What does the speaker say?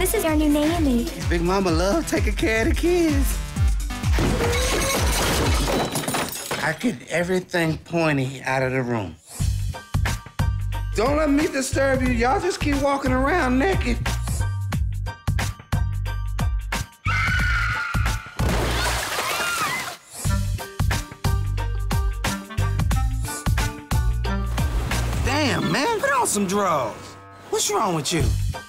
This is our new nanny. Big Mama love taking care of the kids. I get everything pointy out of the room. Don't let me disturb you. Y'all just keep walking around naked. Damn, man, put on some drawers. What's wrong with you?